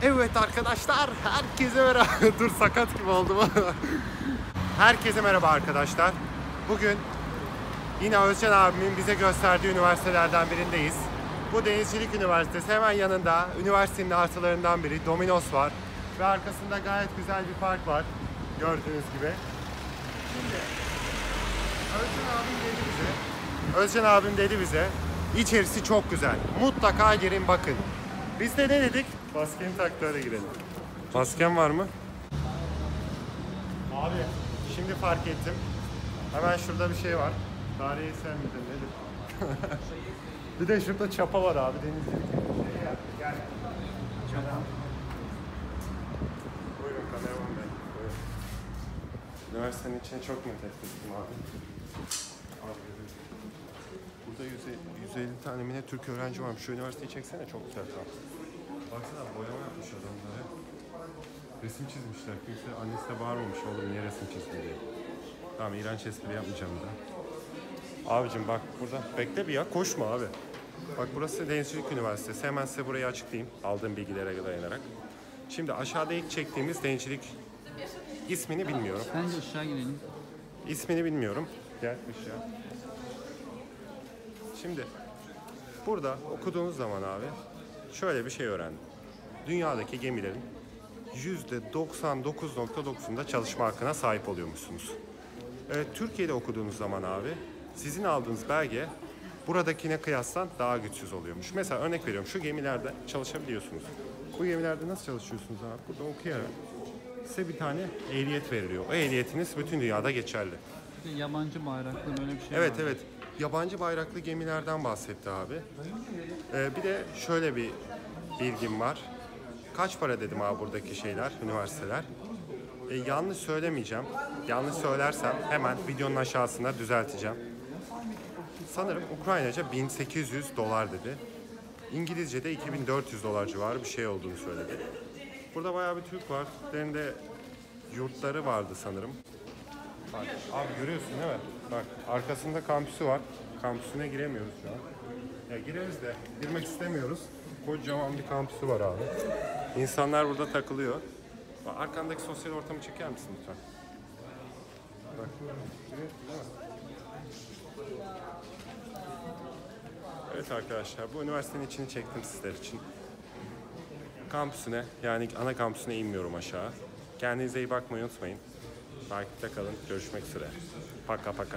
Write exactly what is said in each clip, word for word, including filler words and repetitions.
Evet arkadaşlar, herkese merhaba. Dur, sakat gibi oldum. Herkese merhaba arkadaşlar. Bugün yine Özcan abimin bize gösterdiği üniversitelerden birindeyiz. Bu Denizcilik Üniversitesi, hemen yanında üniversitenin artılarından biri Domino's var. Ve arkasında gayet güzel bir park var, gördüğünüz gibi. Şimdi Özcan abim dedi bize, Özcan abim dedi bize, içerisi çok güzel. Mutlaka girin bakın. Biz de ne dedik? Maskeni taktı, öyle girelim. Masken var mı? Abi şimdi fark ettim. Hemen şurada bir şey var. Tarihi eser midir nedir? Bir de şurada çapa var abi, denizcilik. Gel. Çapa. Buyurun kameraman bey. Buyurun. Üniversitenin içini çok net ettim abi. Burada yüz elli tane mi ne Türk öğrenci varmış. Şu üniversiteyi çeksene, çok güzel tam. Baksana, boyama yapmış adamları. Resim çizmişler. Kimse annesi de bağırmamış, oğlum niye resim çizdin diye. Tamam, iğrenç espri yapmayacağım bir daha. Abicim bak burada, bekle bir ya, koşma abi. Bak burası Denizcilik Üniversitesi. Hemen size burayı açıklayayım aldığım bilgilere dayanarak. Şimdi aşağıda ilk çektiğimiz Denizcilik, ismini bilmiyorum. Bence aşağı girelim. İsmini bilmiyorum. Gel aşağı. Şimdi burada okuduğunuz zaman abi şöyle bir şey öğrendim. Dünyadaki gemilerin yüzde doksan dokuz nokta dokuzunda çalışma hakkına sahip oluyormuşsunuz. Evet, Türkiye'de okuduğunuz zaman abi sizin aldığınız belge buradakine kıyasla daha güçsüz oluyormuş. Mesela örnek veriyorum, şu gemilerde çalışabiliyorsunuz. Bu gemilerde nasıl çalışıyorsunuz abi? Burada okuyarak size bir tane ehliyet veriliyor. O ehliyetiniz bütün dünyada geçerli. Bir de yabancı bayraklı böyle bir şey Evet var. evet. Yabancı bayraklı gemilerden bahsetti abi. Ee, bir de şöyle bir bilgim var. Kaç para dedim abi buradaki şeyler, üniversiteler? Ee, yanlış söylemeyeceğim. Yanlış söylersem hemen videonun aşağısına düzelteceğim. Sanırım Ukraynaca bin sekiz yüz dolar dedi. İngilizce'de iki bin dört yüz dolar civarı bir şey olduğunu söyledi. Burada bayağı bir Türk var. Türklerin de yurtları vardı sanırım. Bak, abi görüyorsun değil mi? Bak, arkasında kampüsü var. Kampüsüne giremiyoruz şu an. Ya gireriz de girmek istemiyoruz. Kocaman bir kampüsü var abi. İnsanlar burada takılıyor. Bak, arkandaki sosyal ortamı çeker misin lütfen? Bak. Evet arkadaşlar, bu üniversitenin içini çektim sizler için. Kampüsüne, yani ana kampüsüne inmiyorum aşağı. Kendinize iyi bakmayı unutmayın. Takipte kalın. Görüşmek üzere. Paka paka.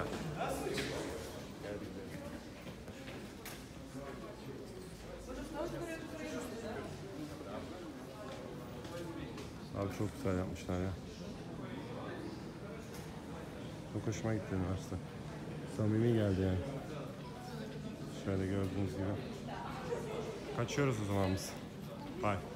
Abi çok güzel yapmışlar ya. Çok hoşuma gitti üniversite. Samimi geldi yani. Şöyle gördüğünüz gibi. Kaçıyoruz o zaman biz. Bye.